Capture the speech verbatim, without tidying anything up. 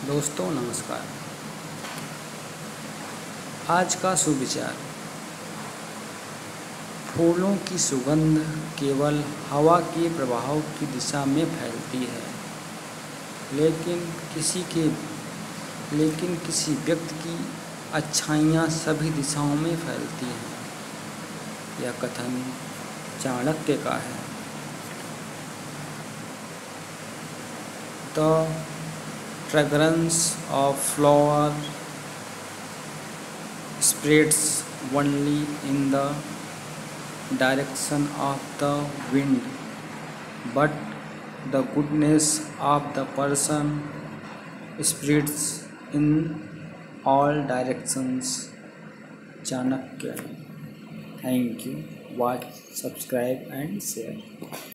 दोस्तों नमस्कार। आज का सुविचार। फूलों की सुगंध केवल हवा के प्रभाव की दिशा में फैलती है, लेकिन किसी के लेकिन किसी व्यक्ति की अच्छाइयाँ सभी दिशाओं में फैलती हैं। यह कथन चाणक्य का है। The fragrance of flower spreads only in the direction of the wind, but the goodness of the person spreads in all directions. Chanakya. Thank you. Watch, subscribe and share.